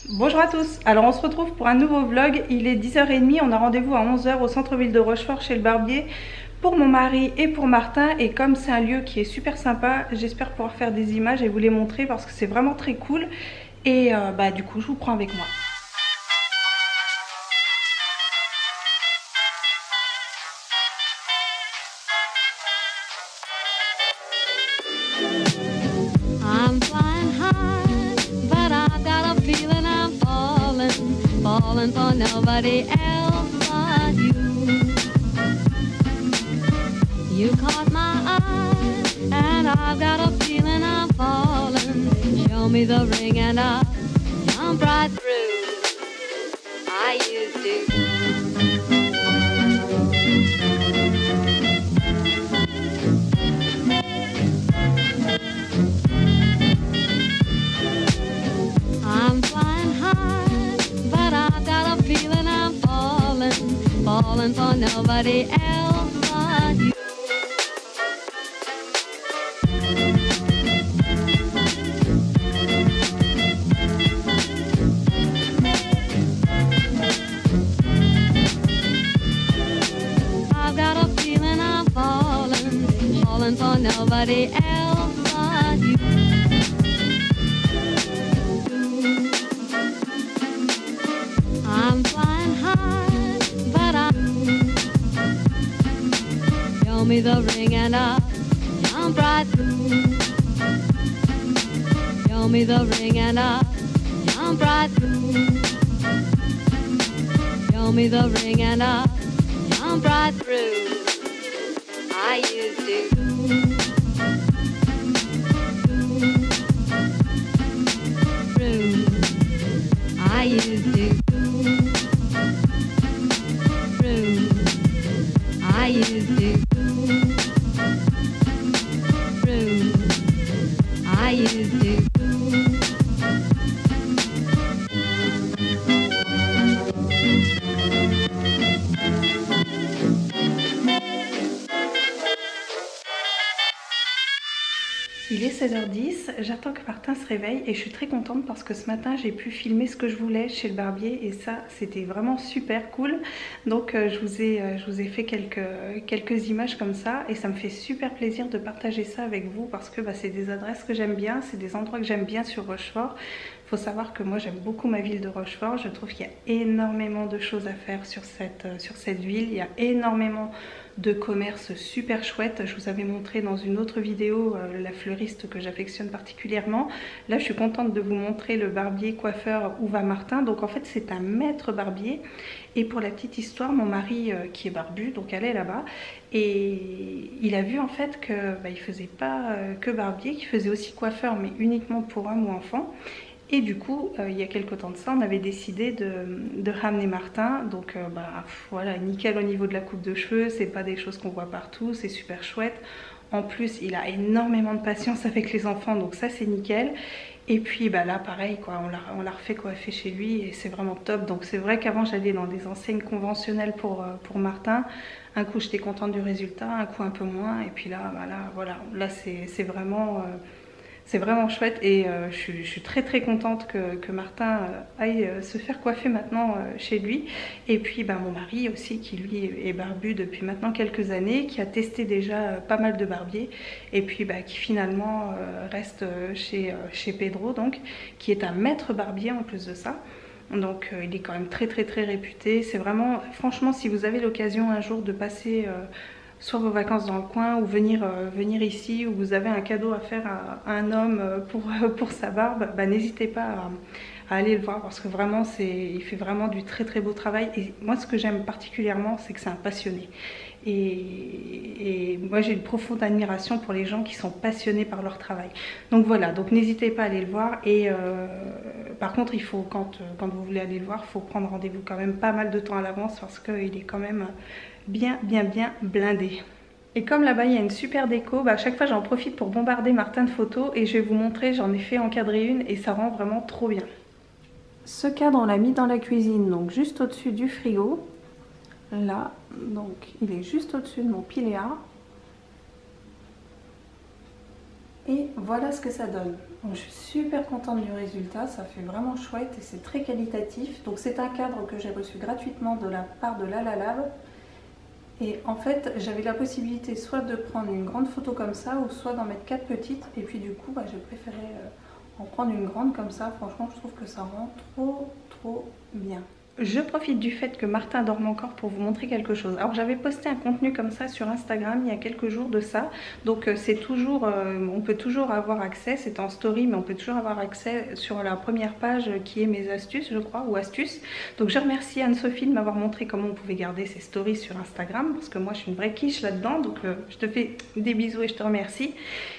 Bonjour à tous, alors on se retrouve pour un nouveau vlog, il est 10h30, on a rendez-vous à 11h au centre-ville de Rochefort chez le barbier pour mon mari et pour Martin, et comme c'est un lieu qui est super sympa, j'espère pouvoir faire des images et vous les montrer parce que c'est vraiment très cool et du coup je vous prends avec moi. I'm flying high, but I've got a feeling I'm falling for nobody else but you. You caught my eye, and I've got a feeling I'm falling. Show me the ring and I'll jump right through. I used to. I'm flying high, but I've got a feeling I'm falling for nobody else but you. I've got a feeling I'm falling for nobody else but you. I'm flying high, but show me the ring and I'll jump right through. Show me the ring and I'll jump right through. Show me the ring and I'll jump right through. I used to. I used to. I used to. I used to. Il est 16h10, j'attends que Martin se réveille et je suis très contente parce que ce matin j'ai pu filmer ce que je voulais chez le barbier et ça c'était vraiment super cool. Donc je vous ai fait quelques images comme ça et ça me fait super plaisir de partager ça avec vous parce que c'est des adresses que j'aime bien, c'est des endroits que j'aime bien sur Rochefort. Il faut savoir que moi j'aime beaucoup ma ville de Rochefort, je trouve qu'il y a énormément de choses à faire sur cette ville, il y a énormément de commerces super chouettes. Je vous avais montré dans une autre vidéo la fleuriste que j'affectionne particulièrement. Là je suis contente de vous montrer le barbier coiffeur où va Martin. Donc en fait c'est un maître barbier et pour la petite histoire mon mari qui est barbu donc elle est là-bas et il a vu en fait que il faisait pas que barbier, qu'il faisait aussi coiffeur mais uniquement pour hommes ou enfants. Et du coup, il y a quelques temps de ça, on avait décidé de ramener Martin. Donc voilà, nickel au niveau de la coupe de cheveux, c'est pas des choses qu'on voit partout, c'est super chouette. En plus, il a énormément de patience avec les enfants, donc ça c'est nickel. Et puis là pareil, quoi, on l'a refait coiffer chez lui et c'est vraiment top. Donc c'est vrai qu'avant j'allais dans des enseignes conventionnelles pour Martin. Un coup j'étais contente du résultat, un coup un peu moins. Et puis là, voilà, là c'est vraiment... c'est vraiment chouette et je suis très contente que Martin aille se faire coiffer maintenant chez lui. Et puis mon mari aussi qui lui est barbu depuis maintenant quelques années, qui a testé déjà pas mal de barbiers et puis qui finalement reste chez Pedro, donc qui est un maître barbier en plus de ça. Donc il est quand même très réputé. C'est vraiment, franchement, si vous avez l'occasion un jour de passer soit vos vacances dans le coin ou venir ici, où vous avez un cadeau à faire à un homme pour sa barbe, n'hésitez pas à aller le voir parce que vraiment il fait vraiment du très beau travail. Et moi ce que j'aime particulièrement c'est que c'est un passionné. Et moi j'ai une profonde admiration pour les gens qui sont passionnés par leur travail. Donc voilà, donc n'hésitez pas à aller le voir. Et par contre il faut, quand vous voulez aller le voir, il faut prendre rendez-vous quand même pas mal de temps à l'avance parce qu'il est quand même bien blindé. Et comme là-bas il y a une super déco, à chaque fois j'en profite pour bombarder Martin de photos et je vais vous montrer, j'en ai fait encadrer une et ça rend vraiment trop bien. Ce cadre on l'a mis dans la cuisine, donc juste au-dessus du frigo. Là, donc il est juste au-dessus de mon piléa. Et voilà ce que ça donne. Donc, je suis super contente du résultat, ça fait vraiment chouette et c'est très qualitatif. Donc c'est un cadre que j'ai reçu gratuitement de la part de LalaLab. Et en fait j'avais la possibilité soit de prendre une grande photo comme ça ou soit d'en mettre 4 petites. Et puis du coup j'ai préféré en prendre une grande comme ça. Franchement je trouve que ça rend trop bien. Je profite du fait que Martin dorme encore pour vous montrer quelque chose. Alors j'avais posté un contenu comme ça sur Instagram il y a quelques jours de ça. Donc c'est toujours, on peut toujours avoir accès, c'est en story, mais on peut toujours avoir accès sur la première page qui est mes astuces je crois, ou astuces. Donc je remercie Anne-Sophie de m'avoir montré comment on pouvait garder ses stories sur Instagram. Parce que moi je suis une vraie quiche là-dedans, donc je te fais des bisous et je te remercie.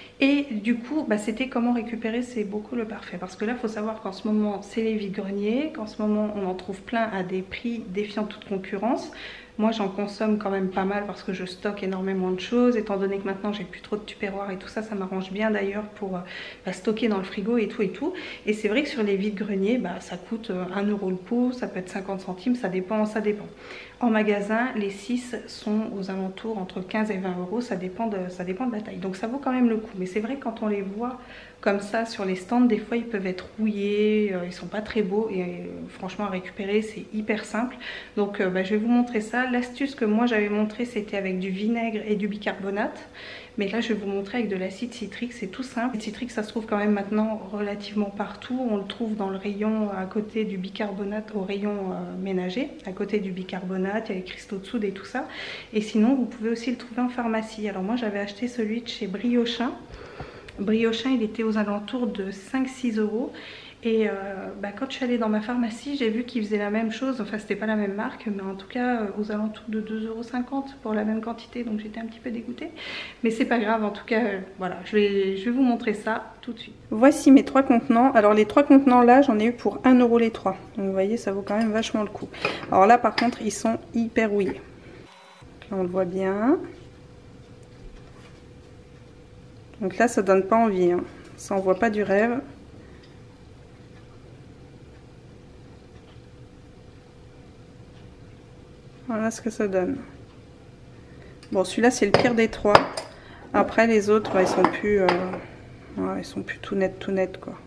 Et du coup, c'était comment récupérer ses beaux coups le parfait. Parce que là, il faut savoir qu'en ce moment, c'est les vide-greniers, qu'en ce moment, on en trouve plein à des prix défiant toute concurrence. Moi, j'en consomme quand même pas mal parce que je stocke énormément de choses. Étant donné que maintenant, j'ai plus trop de tupperware et tout ça, ça m'arrange bien d'ailleurs pour stocker dans le frigo et tout et tout. Et c'est vrai que sur les vide-greniers, ça coûte 1 € le pot, ça peut être 50 centimes, ça dépend, ça dépend. En magasin, les 6 sont aux alentours entre 15 et 20 €, ça dépend de la taille. Donc ça vaut quand même le coup. Mais c'est vrai que quand on les voit comme ça sur les stands, des fois ils peuvent être rouillés, ils sont pas très beaux et franchement à récupérer c'est hyper simple. Donc je vais vous montrer ça. L'astuce que moi j'avais montré c'était avec du vinaigre et du bicarbonate. Mais là je vais vous montrer avec de l'acide citrique, c'est tout simple. L'acide citrique ça se trouve quand même maintenant relativement partout. On le trouve dans le rayon à côté du bicarbonate, au rayon ménager, à côté du bicarbonate, il y a les cristaux de soude et tout ça. Et sinon vous pouvez aussi le trouver en pharmacie. Alors moi j'avais acheté celui de chez Briochin. Briochin il était aux alentours de 5-6 €. Et quand je suis allée dans ma pharmacie, j'ai vu qu'ils faisaient la même chose. Enfin, c'était pas la même marque, mais en tout cas aux alentours de 2,50 € pour la même quantité. Donc j'étais un petit peu dégoûtée. Mais c'est pas grave, en tout cas, voilà, je vais vous montrer ça tout de suite. Voici mes 3 contenants. Alors les 3 contenants là, j'en ai eu pour 1 € les 3. Donc vous voyez, ça vaut quand même vachement le coup. Alors là, par contre, ils sont hyper rouillés. Là, on le voit bien. Donc là, ça donne pas envie. Hein. Ça envoie pas du rêve. Voilà ce que ça donne. Bon, celui-là c'est le pire des 3. Après les autres, ils sont plus, ils sont plus tout net quoi.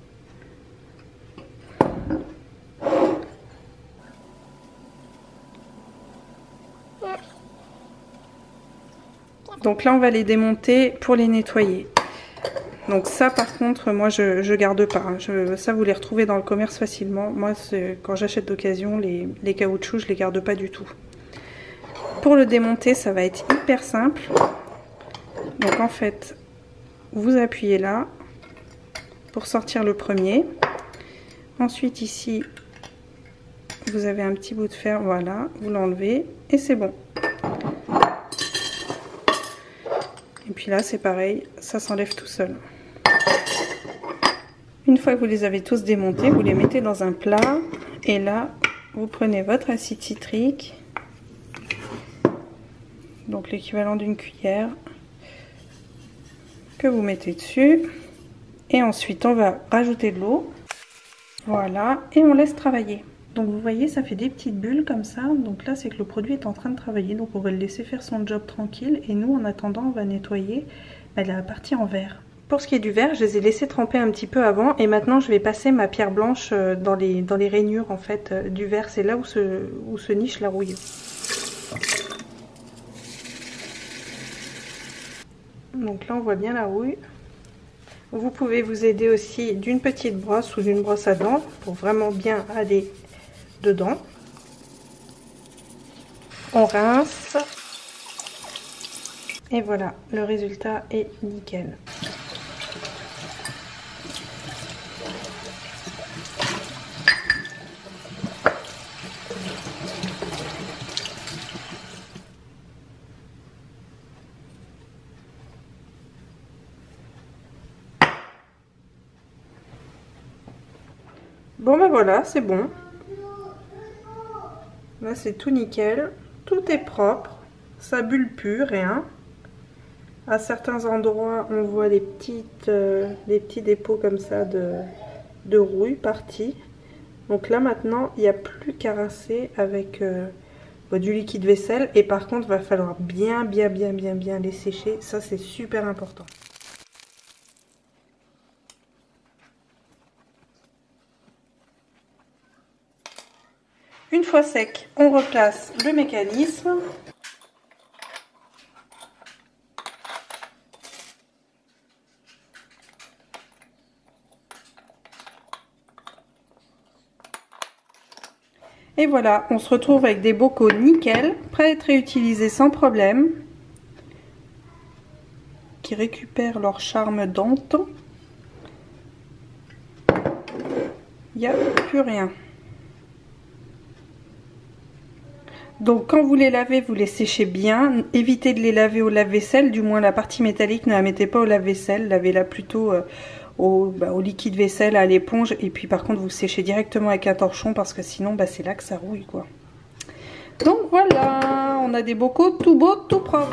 Donc là on va les démonter pour les nettoyer. Donc ça par contre moi je garde pas, hein. Ça vous les retrouvez dans le commerce facilement. Moi quand j'achète d'occasion les caoutchoucs je les garde pas du tout. Pour le démonter ça va être hyper simple. Donc en fait vous appuyez là pour sortir le premier. Ensuite ici vous avez un petit bout de fer, voilà, vous l'enlevez et c'est bon. Et puis là c'est pareil, ça s'enlève tout seul. Une fois que vous les avez tous démontés, vous les mettez dans un plat et là vous prenez votre acide citrique, donc l'équivalent d'une cuillère, que vous mettez dessus et ensuite on va rajouter de l'eau, voilà, et on laisse travailler. Donc vous voyez ça fait des petites bulles comme ça, donc là c'est que le produit est en train de travailler, donc on va le laisser faire son job tranquille et nous en attendant on va nettoyer la partie en verre. Pour ce qui est du verre, je les ai laissés tremper un petit peu avant et maintenant je vais passer ma pierre blanche dans les rainures en fait du verre, c'est là où se niche la rouille. Donc là on voit bien la rouille. Vous pouvez vous aider aussi d'une petite brosse ou d'une brosse à dents pour vraiment bien aller dedans. On rince et voilà, le résultat est nickel. Bon ben voilà, c'est bon. Là c'est tout nickel, tout est propre, ça bulle plus, rien. À certains endroits on voit des petits dépôts comme ça de rouille partis. Donc là maintenant il n'y a plus qu'à rincer avec du liquide vaisselle. Et par contre il va falloir bien les sécher, ça c'est super important. Une fois sec, on replace le mécanisme. Et voilà, on se retrouve avec des bocaux nickel, prêts à être réutilisés sans problème, qui récupèrent leur charme d'antan. Il n'y a plus rien. Donc quand vous les lavez, vous les séchez bien. Évitez de les laver au lave-vaisselle, du moins la partie métallique, ne la mettez pas au lave-vaisselle. Lavez-la plutôt au liquide vaisselle, à l'éponge. Et puis par contre, vous séchez directement avec un torchon parce que sinon, c'est là que ça rouille, quoi. Donc voilà, on a des bocaux tout beaux, tout propres.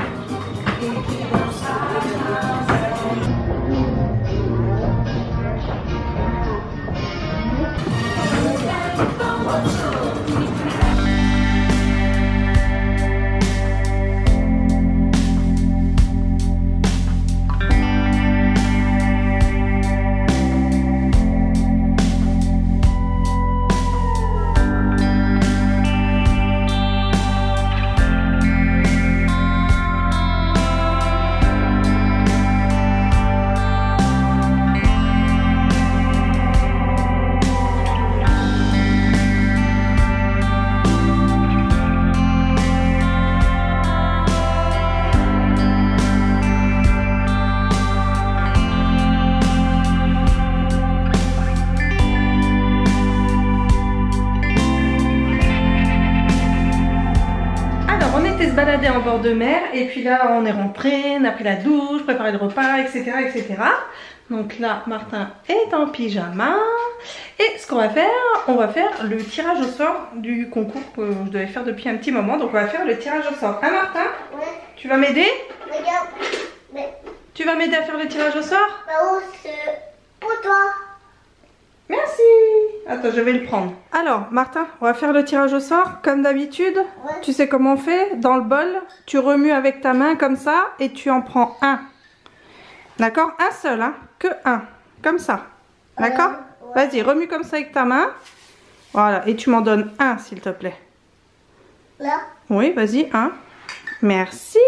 Balader en bord de mer et puis là on est rentré, on a pris la douche, préparé le repas, etc. etc. Donc là Martin est en pyjama et ce qu'on va faire, on va faire le tirage au sort du concours que je devais faire depuis un petit moment. Donc on va faire le tirage au sort. Hein Martin? Ouais. Tu vas m'aider? Oui. Tu vas m'aider à faire le tirage au sort? Oh, c'est pour toi. Merci. Attends, je vais le prendre. Alors, Martin, on va faire le tirage au sort, comme d'habitude. Ouais. Tu sais comment on fait? Dans le bol, tu remues avec ta main comme ça et tu en prends un. D'accord? Un seul, hein? Que un. Comme ça. D'accord? Ouais. Vas-y, remue comme ça avec ta main. Voilà, et tu m'en donnes un, s'il te plaît. Là. Oui, vas-y, un. Merci.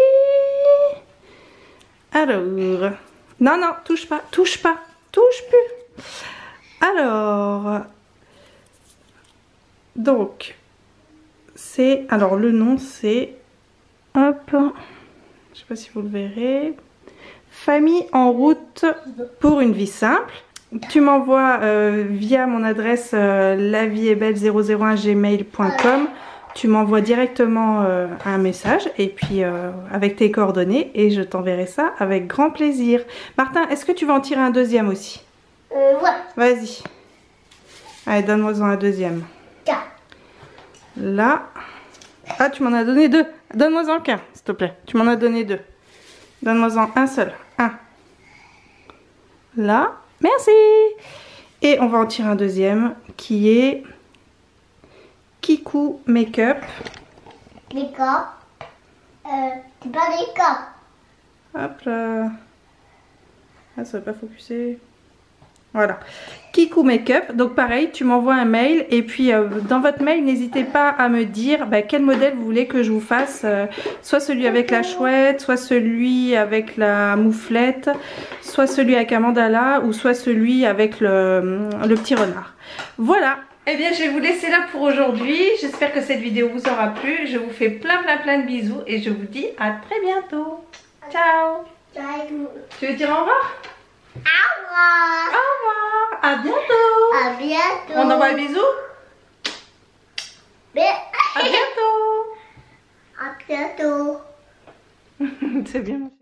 Alors... Non, non, touche pas, touche pas, touche plus. Alors, donc, c'est, alors le nom c'est, hop, je sais pas si vous le verrez, Famille en route pour une vie simple. Tu m'envoies via mon adresse lavieestbelle001gmail.com. Tu m'envoies directement un message et puis avec tes coordonnées et je t'enverrai ça avec grand plaisir. Martin, est-ce que tu vas en tirer un deuxième aussi? Ouais. Vas-y. Allez, donne-moi-en un deuxième. Tiens. Là. Ah, tu m'en as donné deux. Donne-moi-en qu'un, s'il te plaît. Tu m'en as donné deux. Donne-moi-en un seul. Un. Là. Merci. Et on va en tirer un deuxième qui est Kikou Make-up. Les cas. C'est pas des cas. Hop là. Ah, ça va pas focuser. Voilà, Kikou Make-up. Donc pareil, tu m'envoies un mail et puis dans votre mail, n'hésitez pas à me dire quel modèle vous voulez que je vous fasse. Soit celui avec la chouette, soit celui avec la mouflette, soit celui avec un mandala ou soit celui avec le petit renard. Voilà. Eh bien, je vais vous laisser là pour aujourd'hui. J'espère que cette vidéo vous aura plu. Je vous fais plein de bisous et je vous dis à très bientôt. Ciao. Ciao. Tu veux dire au revoir? Au revoir. Au revoir. À bientôt. À bientôt. On envoie un bisou? Mais... À bientôt. À bientôt. C'est bien.